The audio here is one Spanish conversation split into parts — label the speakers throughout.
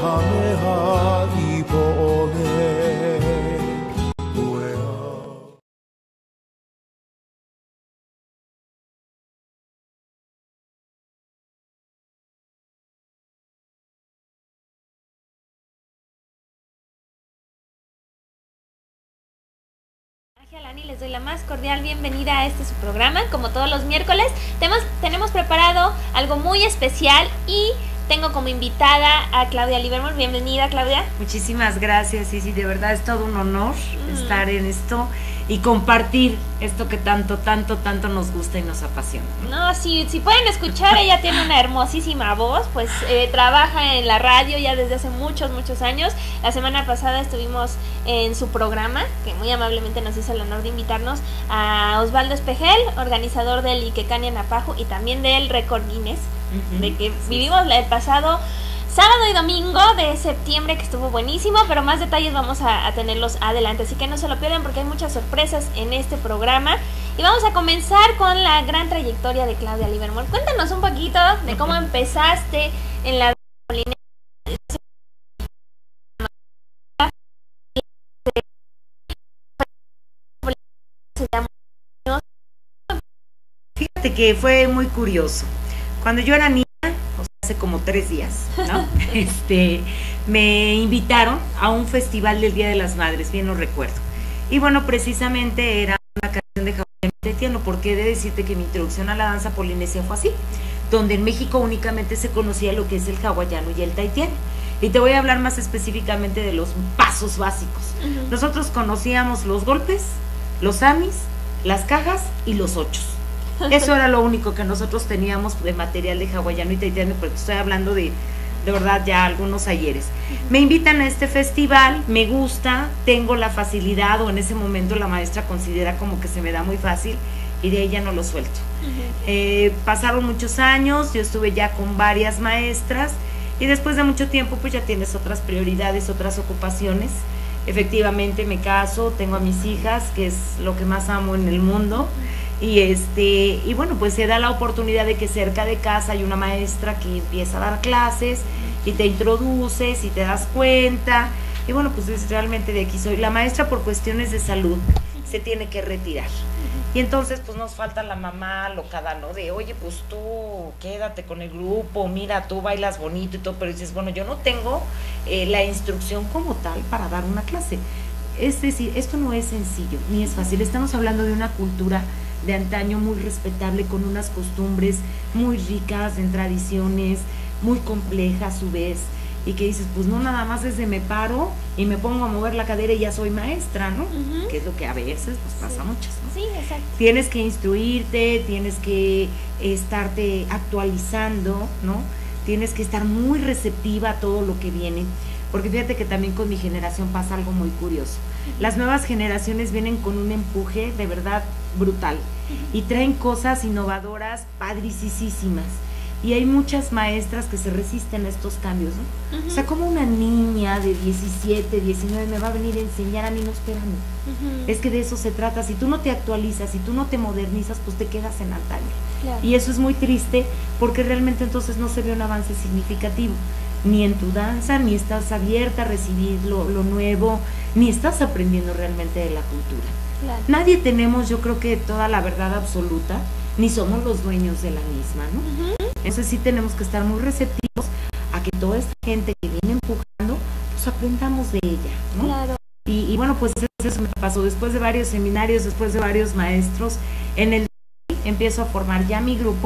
Speaker 1: 카메하 이번에 뭐야.
Speaker 2: Lani, les doy la más cordial bienvenida a su programa. Como todos los miércoles tenemos preparado algo muy especial y tengo como invitada a Claudia Livermore. Bienvenida, Claudia.
Speaker 3: Muchísimas gracias, sí, de verdad es todo un honor estar en esto y compartir esto que tanto nos gusta y nos apasiona.
Speaker 2: No, si pueden escuchar, ella tiene una hermosísima voz, pues trabaja en la radio ya desde hace muchos años. La semana pasada estuvimos en su programa, que muy amablemente nos hizo el honor de invitarnos, a Osvaldo Espejel, organizador del Iquecania Napajo y también del Récord Guinness, de que vivimos el pasado sábado y domingo de septiembre, que estuvo buenísimo, pero más detalles vamos a tenerlos adelante, así que no se lo pierdan porque hay muchas sorpresas en este programa. Y vamos a comenzar con la gran trayectoria de Claudia Livermore. Cuéntanos un poquito de cómo empezaste en la
Speaker 3: Fíjate que fue muy curioso. Cuando yo era niña, hace como 3 días, ¿no? Me invitaron a un festival del Día de las Madres, bien no recuerdo. Y bueno, precisamente era una canción de hawaiano tahitiano, porque he de decirte que mi introducción a la danza polinesia fue así, donde en México únicamente se conocía lo que es el hawaiano y el tahitiano. Y te voy a hablar más específicamente de los pasos básicos. Nosotros conocíamos los golpes, los amis, las cajas y los ochos. Eso era lo único que nosotros teníamos de material de hawaiano y tahitiano, porque estoy hablando de verdad ya algunos ayeres. Me invitan a este festival, me gusta, tengo la facilidad, o en ese momento la maestra considera como que se me da muy fácil, y de ahí ya no lo suelto. Pasaron muchos años, yo estuve ya con varias maestras, y después de mucho tiempo pues ya tienes otras prioridades, otras ocupaciones. Efectivamente me caso, tengo a mis hijas, que es lo que más amo en el mundo. Y bueno, pues se da la oportunidad de que cerca de casa hay una maestra que empieza a dar clases y te introduces y te das cuenta. Y bueno, pues realmente de aquí soy. La maestra, por cuestiones de salud, se tiene que retirar. Y entonces pues nos falta la mamá locada, ¿no? De, oye, pues tú quédate con el grupo, mira, tú bailas bonito y todo, pero dices, bueno, yo no tengo la instrucción como tal para dar una clase. Es decir, esto no es sencillo, ni es fácil. Estamos hablando de una cultura de antaño muy respetable, con unas costumbres muy ricas en tradiciones, muy compleja a su vez, y que dices, pues no nada más desde me paro y me pongo a mover la cadera y ya soy maestra, ¿no? Que es lo que a veces pues pasa muchas, ¿no?
Speaker 2: Sí, exacto.
Speaker 3: Tienes que instruirte, tienes que estarte actualizando, ¿no? Tienes que estar muy receptiva a todo lo que viene, porque fíjate que también con mi generación pasa algo muy curioso. Las nuevas generaciones vienen con un empuje de verdad brutal y traen cosas innovadoras padricísimas, y hay muchas maestras que se resisten a estos cambios, ¿no? O sea, como una niña de 17, 19 me va a venir a enseñar a mí, no, espérame. Es que de eso se trata. Si tú no te actualizas, si tú no te modernizas, pues te quedas en antaño. Claro. Y eso es muy triste, porque realmente entonces no se ve un avance significativo, ni en tu danza, ni estás abierta a recibir lo nuevo, ni estás aprendiendo realmente de la cultura. Claro. Nadie tenemos, yo creo que toda la verdad absoluta, ni somos los dueños de la misma, ¿no? Entonces sí tenemos que estar muy receptivos a que toda esta gente que viene empujando, pues aprendamos de ella, ¿no? Claro. Y bueno, pues eso me pasó después de varios seminarios, después de varios maestros. En el empiezo a formar ya mi grupo,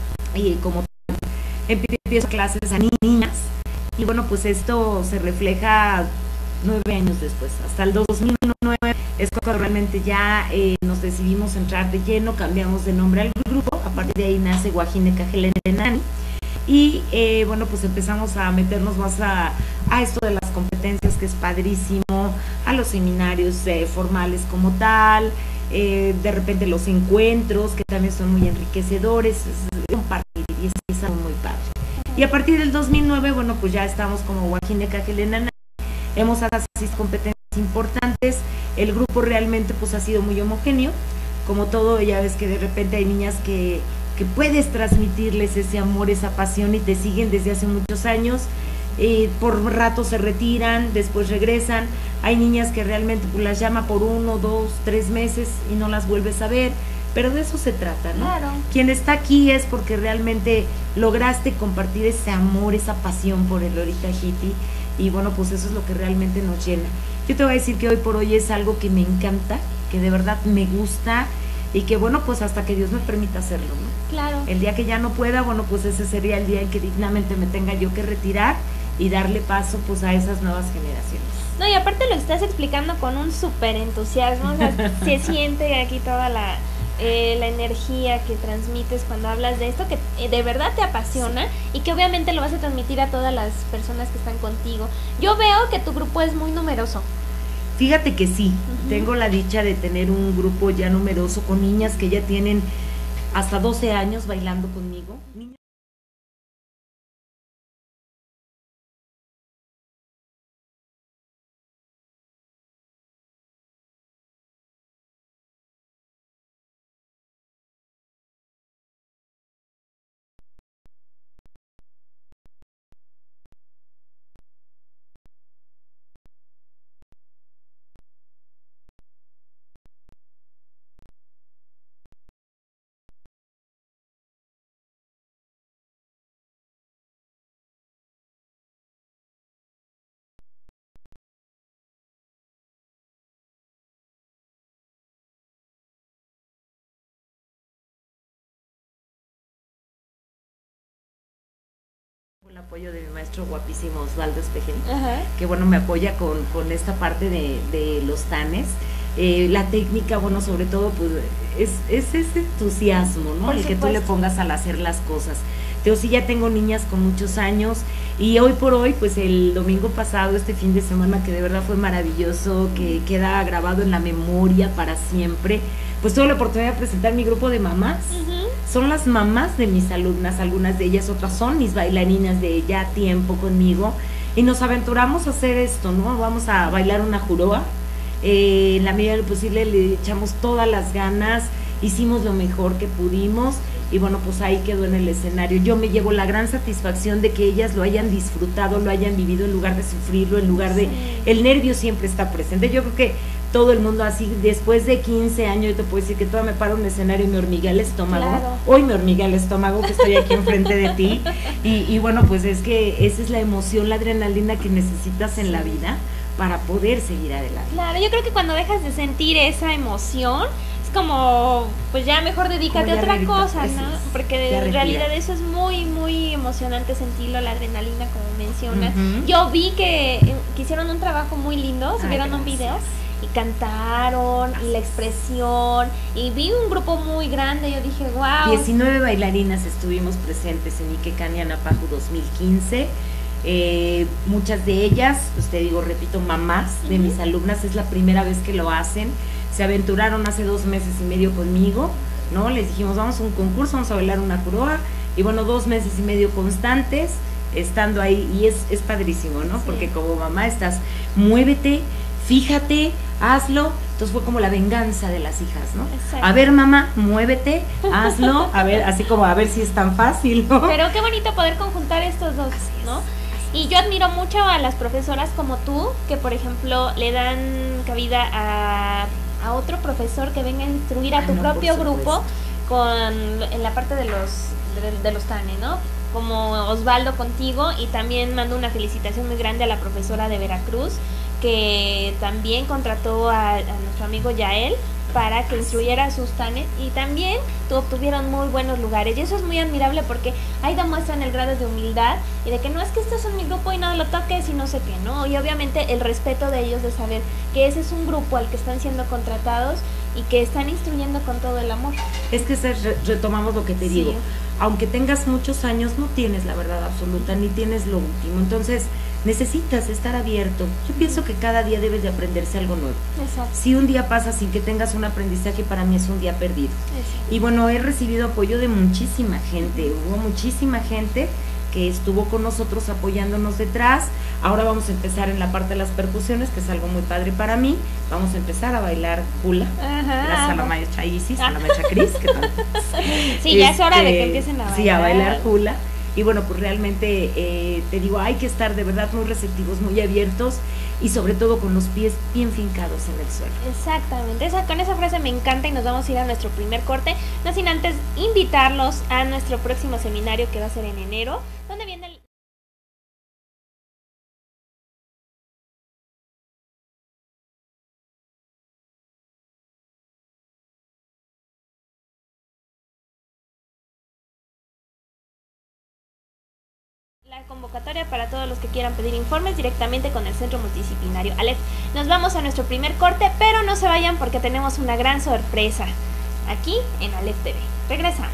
Speaker 3: y como empiezo clases a niñas, y bueno, pues esto se refleja 9 años después, hasta el 2009 es cuando realmente ya nos decidimos entrar de lleno, cambiamos de nombre al grupo. A partir de ahí nace Guajine Cajelenani, y bueno, pues empezamos a meternos más a esto de las competencias, que es padrísimo, a los seminarios formales como tal, de repente los encuentros, que también son muy enriquecedores, es un partido y es algo muy padre. Y a partir del 2009, bueno, pues ya estamos como Guajine Cajelenani, hemos asistido a competencias importantes, el grupo realmente pues ha sido muy homogéneo, como todo. Ya ves que de repente hay niñas que puedes transmitirles ese amor, esa pasión, y te siguen desde hace muchos años. por rato se retiran, después regresan. Hay niñas que realmente pues, las llama por 1, 2, 3 meses y no las vuelves a ver, pero de eso se trata, ¿no?
Speaker 2: Claro.
Speaker 3: Quien está aquí es porque realmente lograste compartir ese amor, esa pasión por el Lolita Hitty, y bueno, pues eso es lo que realmente nos llena. Yo te voy a decir que hoy por hoy es algo que me encanta, que de verdad me gusta, y que bueno, pues hasta que Dios me permita hacerlo, ¿no?
Speaker 2: Claro.
Speaker 3: El día que ya no pueda, bueno, pues ese sería el día en que dignamente me tenga yo que retirar y darle paso pues a esas nuevas generaciones.
Speaker 2: No, y aparte lo estás explicando con un súper entusiasmo, o sea, se siente aquí toda la energía que transmites cuando hablas de esto, que de verdad te apasiona, sí, y que obviamente lo vas a transmitir a todas las personas que están contigo. Yo veo que tu grupo es muy numeroso.
Speaker 3: Fíjate que sí, tengo la dicha de tener un grupo ya numeroso con niñas que ya tienen hasta 12 años bailando conmigo. El apoyo de mi maestro guapísimo Osvaldo Espejel, que bueno, me apoya con esta parte de los tanes. La técnica, bueno, sobre todo pues es ese entusiasmo, ¿no? El que tú le pongas al hacer las cosas. Yo sí ya tengo niñas con muchos años, y hoy por hoy, pues el domingo pasado, este fin de semana que de verdad fue maravilloso, que queda grabado en la memoria para siempre, pues tuve la oportunidad de presentar mi grupo de mamás. Son las mamás de mis alumnas, algunas de ellas, otras son mis bailarinas de ya tiempo conmigo, y nos aventuramos a hacer esto, ¿no? Vamos a bailar una joroa, en la medida de lo posible le echamos todas las ganas, hicimos lo mejor que pudimos, y bueno, pues ahí quedó en el escenario. Yo me llevo la gran satisfacción de que ellas lo hayan disfrutado, lo hayan vivido, en lugar de sufrirlo, en lugar de... El nervio siempre está presente. Yo creo que todo el mundo así, después de 15 años, yo te puedo decir que todavía me paro en un escenario y me hormiguea el estómago. Claro. Hoy me hormiguea el estómago que estoy aquí enfrente de ti. Y bueno, pues es que esa es la emoción, la adrenalina que necesitas en la vida para poder seguir adelante.
Speaker 2: Claro, yo creo que cuando dejas de sentir esa emoción, es como, pues ya mejor dedícate a otra cosa, ¿no? Porque en realidad eso es muy, muy emocionante sentirlo, la adrenalina, como mencionas. Yo vi que hicieron un trabajo muy lindo, subieron un video y cantaron, y la expresión, y vi un grupo muy grande. Yo dije, wow.
Speaker 3: 19 bailarinas estuvimos presentes en Ike Cani Anapajo 2015. Muchas de ellas, pues te digo, repito, mamás de mis alumnas, es la primera vez que lo hacen. Se aventuraron hace 2 meses y medio conmigo, ¿no? Les dijimos, vamos a un concurso, vamos a bailar una joroa, y bueno, 2 meses y medio constantes, estando ahí, y es padrísimo, ¿no? Sí. Porque como mamá estás, muévete, fíjate, hazlo. Entonces fue como la venganza de las hijas, ¿no? Exacto. A ver, mamá, muévete, hazlo, a ver, así como a ver si es tan fácil, ¿no?
Speaker 2: Pero qué bonito poder conjuntar estos dos, ¿no? Y yo admiro mucho a las profesoras como tú, que por ejemplo le dan cabida a otro profesor que venga a instruir a tu propio grupo en la parte de los TANE, ¿no? Como Osvaldo contigo, y también mando una felicitación muy grande a la profesora de Veracruz, que también contrató a nuestro amigo Yael para que instruyera a sus TANES, y también obtuvieron muy buenos lugares, y eso es muy admirable porque ahí demuestran el grado de humildad y de que no es que estés en mi grupo y no lo toques y no sé qué, ¿no? Y obviamente el respeto de ellos, de saber que ese es un grupo al que están siendo contratados y que están instruyendo con todo el amor.
Speaker 3: Es que retomamos lo que te digo, aunque tengas muchos años, no tienes la verdad absoluta, ni tienes lo último, entonces necesitas estar abierto. Yo pienso que cada día debes de aprenderse algo nuevo. Exacto. Si un día pasa sin que tengas un aprendizaje, para mí es un día perdido. Exacto. Y bueno, he recibido apoyo de muchísima gente, hubo muchísima gente que estuvo con nosotros apoyándonos detrás. Ahora vamos a empezar en la parte de las percusiones, que es algo muy padre para mí. Vamos a empezar a bailar hula, gracias a la maestra Isis, a la maestra Cris, que tal.
Speaker 2: Sí, ya es hora de que empiecen a bailar.
Speaker 3: Sí, a bailar hula. Y bueno, pues realmente te digo, hay que estar de verdad muy receptivos, muy abiertos y sobre todo con los pies bien fincados en el suelo.
Speaker 2: Exactamente, con esa frase me encanta y nos vamos a ir a nuestro primer corte, no sin antes invitarlos a nuestro próximo seminario que va a ser en enero, donde viene el... La convocatoria para todos los que quieran pedir informes directamente con el Centro Multidisciplinario Aleph. Nos vamos a nuestro primer corte, pero no se vayan porque tenemos una gran sorpresa aquí en Aleph TV. Regresamos.